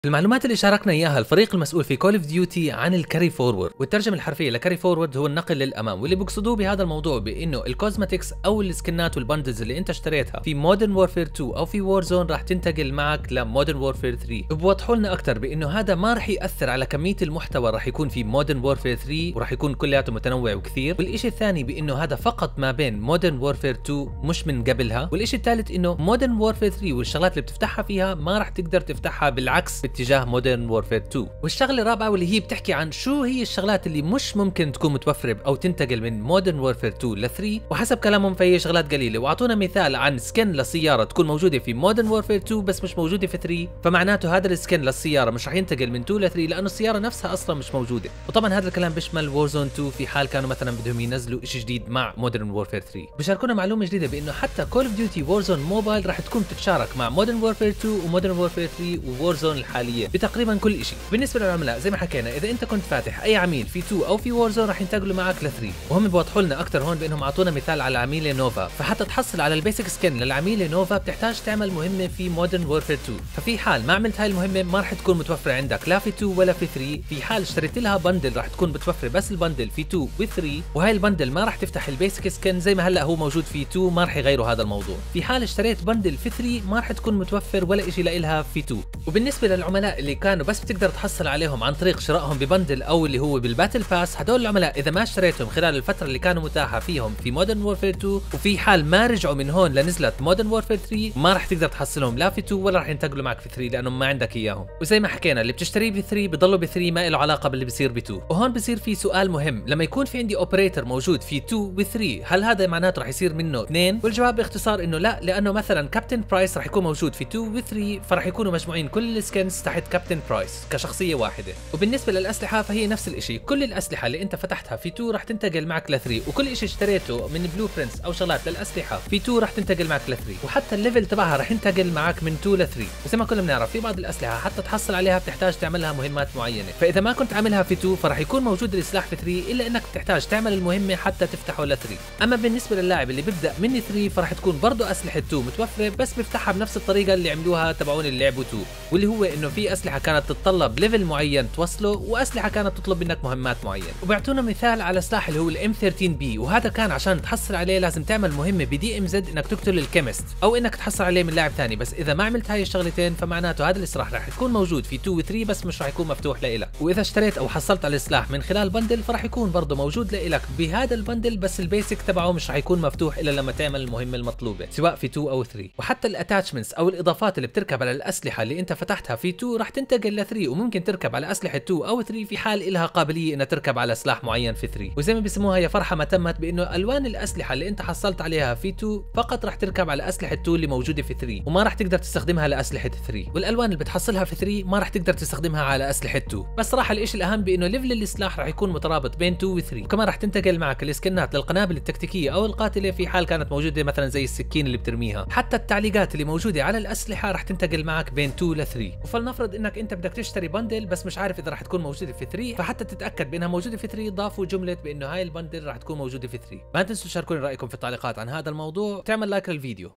المعلومات اللي شاركنا اياها الفريق المسؤول في كول اوف ديوتي عن الكاري فورورد، والترجمه الحرفيه لكاري فورورد هو النقل للامام، واللي بيقصدوه بهذا الموضوع بانه الكوزماتكس او السكنات والبندلز اللي انت اشتريتها في مودرن وورفير 2 او في وور زون راح تنتقل معك لمودرن وورفير 3. بوضحوا لنا اكثر بانه هذا ما راح ياثر على كميه المحتوى راح يكون في مودرن وورفير 3 وراح يكون كلياته متنوع وكثير، والشيء الثاني بانه هذا فقط ما بين مودرن وورفير 2 مش من قبلها، والشيء الثالث انه مودرن وورفير 3 والشغلات اللي بتفتحها فيها ما راح تقدر تفتحها بالعكس باتجاه مودرن وورفير 2. والشغله الرابعه واللي هي بتحكي عن شو هي الشغلات اللي مش ممكن تكون متوفره او تنتقل من مودرن وورفير 2 ل 3، وحسب كلامهم فهي شغلات قليله، واعطونا مثال عن سكن لسياره تكون موجوده في مودرن وورفير 2 بس مش موجوده في 3، فمعناته هذا السكن للسياره مش راح ينتقل من 2 ل 3 لانه السياره نفسها اصلا مش موجوده. وطبعا هذا الكلام بيشمل وورزون 2 في حال كانوا مثلا بدهم ينزلوا شيء جديد مع مودرن وورفير 3. بشاركونا معلومه جديده بانه حتى كول اوف ديوتي وورزون موبايل راح تكون تتشارك مع مودرن وورفير 2 ومودرن وورفير 3 وورزون الحاليه بتقريبا كل شيء. بالنسبه للعملاء زي ما حكينا، اذا انت كنت فاتح اي عميل في 2 او في وورزون راح ينتقلوا معك ل 3، وهم بيوضحوا لنا اكثر هون بانهم اعطونا مثال على عميله نوفا، فحتى تحصل على البيسك سكن للعميله نوفا بتحتاج تعمل مهمه في مودرن وورفير 2، ففي حال ما عملت هاي المهمه ما راح تكون متوفره عندك لا في 2 ولا في 3. في حال اشتريت لها بندل راح تكون متوفره بس البندل في 2 و 3، وهاي البندل ما راح تفتح البيسك سكن زي ما هلا هو موجود في 2، ما راح يغيروا هذا الموضوع. في حال اشتريت بندل في 3 ما راح تكون متوفر ولا شيء لها في 2. وبالنسبه للعملاء اللي كانوا بس بتقدر تحصل عليهم عن طريق شرائهم ببندل او اللي هو بالباتل باس، هدول العملاء اذا ما اشتريتهم خلال الفتره اللي كانوا متاحه فيهم في مودرن وورفير 2، وفي حال ما رجعوا من هون لنزلت مودرن وورفير 3، ما راح تقدر تحصلهم لا في 2 ولا راح ينتقلوا معك في 3 لانهم ما عندك اياهم. وزي ما حكينا اللي بتشتريه ب 3 بضلوا ب 3، ما له علاقه باللي بيصير ب 2. وهون بصير في سؤال مهم، لما يكون في عندي اوبريتور موجود في 2 و 3، هل هذا معناته راح يصير منه 2؟ والجواب باختصار انه لا، لانه مثلا كابتن برايس راح يكون موجود في 2 و 3، فراح يكونوا مجموعين كل السكنز تحت كابتن برايس كشخصيه واحده. وبالنسبه للاسلحه فهي نفس الشيء، كل الاسلحه اللي انت فتحتها في 2 راح تنتقل معك ل 3، وكل شيء اشتريته من بلو برنتس او شغلات للاسلحه في 2 راح تنتقل معك ل 3، وحتى الليفل تبعها راح ينتقل معك من 2 ل 3. وزي ما كلنا بنعرف في بعض الاسلحه حتى تحصل عليها بتحتاج تعملها مهمات معينه، فاذا ما كنت عاملها في 2 فراح يكون موجود السلاح في 3، الا انك بتحتاج تعمل المهمه حتى تفتحه ل 3. اما بالنسبه للاعب اللي بيبدا من 3 فراح تكون برضه اسلحه 2 متوفره، بس بيفتحها بنفس الطريقه اللي عملوها تبعون اللي لعبوا 2، واللي هو انه في اسلحه كانت تتطلب ليفل معين توصله، واسلحه كانت تطلب منك مهمات معينه. وبيعطونا مثال على سلاح اللي هو الام 13 بي، وهذا كان عشان تحصل عليه لازم تعمل مهمه بدي ام زد انك تقتل الكيمست او انك تحصل عليه من لاعب ثاني، بس اذا ما عملت هاي الشغلتين فمعناته هذا السلاح راح يكون موجود في 2 و 3 بس مش راح يكون مفتوح لإلك. واذا اشتريت او حصلت على السلاح من خلال بندل فراح يكون برضه موجود لإلك بهذا البندل، بس البيسك تبعه مش راح يكون مفتوح الا لما تعمل المهمه المطلوبه سواء في 2 او 3. وحتى الاتاتشمنتس او الاضافات اللي بتركب على الاسلحه اللي انت فتحتها في 2 راح تنتقل ل 3، وممكن تركب على اسلحه 2 او 3 في حال لها قابليه انها تركب على سلاح معين في 3. وزي ما بيسموها هي فرحه ما تمت بانه الوان الاسلحه اللي انت حصلت عليها في 2 فقط راح تركب على اسلحه 2 اللي موجوده في 3، وما راح تقدر تستخدمها لاسلحه 3، والالوان اللي بتحصلها في 3 ما راح تقدر تستخدمها على اسلحه 2. بس صراحه الشيء الاهم بانه ليفل السلاح راح يكون مترابط بين 2 و 3، وكمان راح تنتقل معك السكنات للقنابل التكتيكيه او القاتله في حال كانت موجوده مثلا زي السكين اللي بترميها. حتى التعليقات اللي موجوده على الاسلحه راح تنتقل معك بين 2 ل 3. وفلنفرض انك انت بدك تشتري بندل بس مش عارف اذا راح تكون موجوده في 3، فحتى تتاكد بانها موجوده في 3 ضافوا جمله بانه هاي البندل راح تكون موجوده في 3. ما تنسوا تشاركوني رايكم في التعليقات عن هذا الموضوع، تعمل لايك للفيديو.